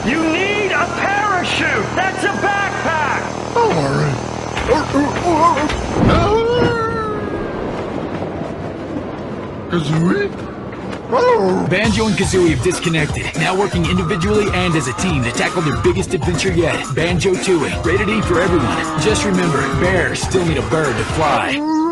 You need a parachute! That's a backpack! All right. Kazooie? Oh. Banjo and Kazooie have disconnected, now working individually and as a team to tackle their biggest adventure yet, Banjo Tooie. Rated E for everyone. Just remember, bears still need a bird to fly.